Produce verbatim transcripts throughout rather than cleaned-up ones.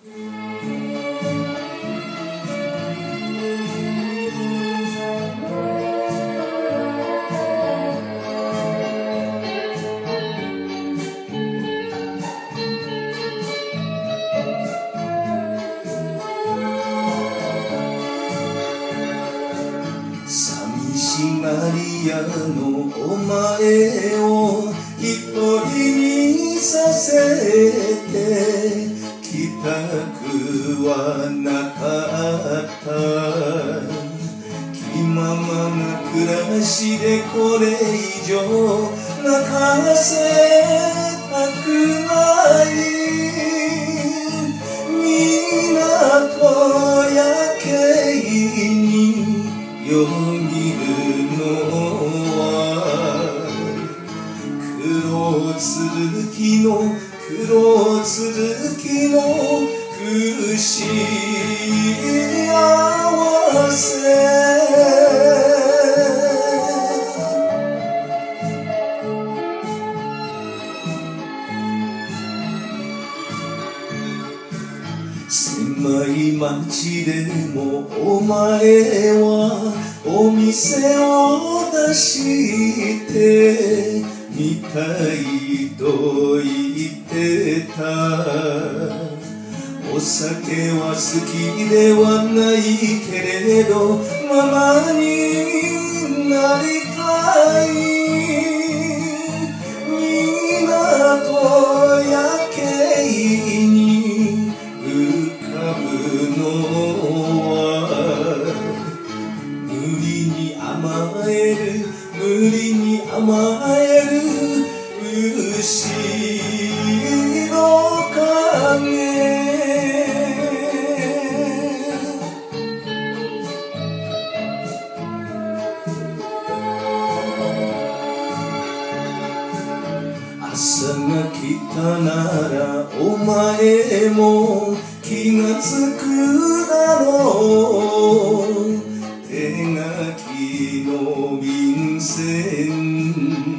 寂しがり屋のお前を一人にさせて帰宅はなかった気ままな暮らしでこれ以上泣かせたくない港や京によぎるのは黒続きの黒続きの不幸せ狭い町でもお前はお店を出してみたいと言ってたお酒は好きではないけれどママになりたい港や京に浮かぶのは無理に甘える無理に甘える後ろ影朝が来たならお前も気がつくだろう手書きの便箋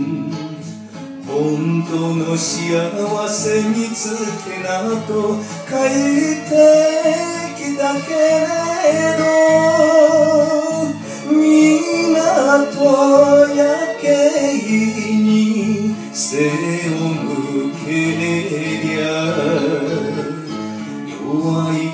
本当の幸せ見つけなと書いてきたけれど港や京に背を向けりゃ弱い